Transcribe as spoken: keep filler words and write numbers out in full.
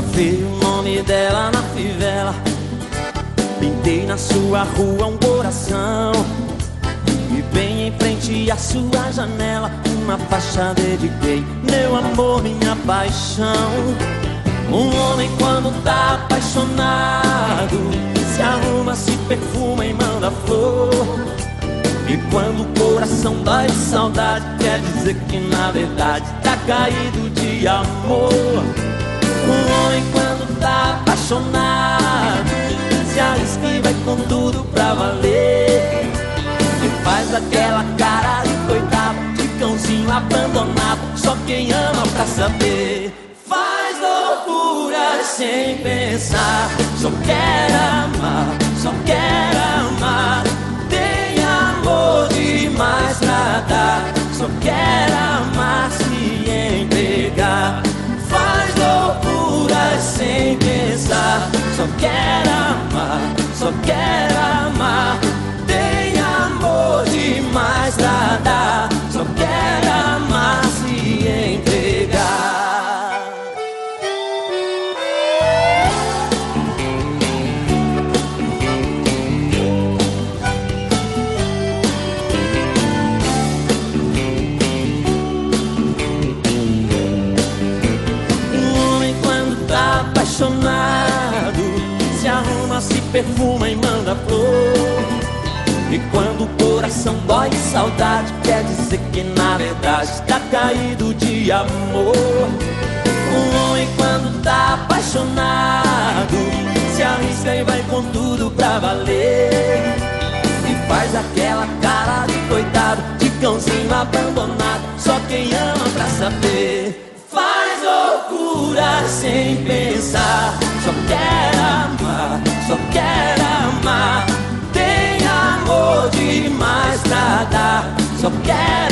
Gravei o nome dela na fivela, pintei na sua rua um coração, e bem em frente à sua janela uma faixa dediquei: meu amor, minha paixão. Um homem quando tá apaixonado se arruma, se perfuma e manda flor. E quando o coração dói de saudade, quer dizer que na verdade tá caído de amor. Um homem quando tá apaixonado se arrisca e vai com tudo pra valer, e faz aquela cara de coitado, de cãozinho abandonado, só quem ama pra saber. Faz loucura sem pensar, só quer amar, só quer amar. Tem amor demais pra dar, só quer amar, se entregar. Faz loucura sem pensar, só quer amar, só quer amar. Tem amor demais pra dar, só quer amar, se entregar. Apaixonado se arruma, se perfuma e manda flor. E quando o coração dói de saudade, quer dizer que na verdade tá caído de amor. Um homem quando tá apaixonado se arrisca e vai com tudo pra valer, e faz aquela cara de coitado, de cãozinho abandonado, só quem ama pra saber. Faz loucura sem pensar, só quer amar, só quer amar. Tem amor demais pra dar, só quer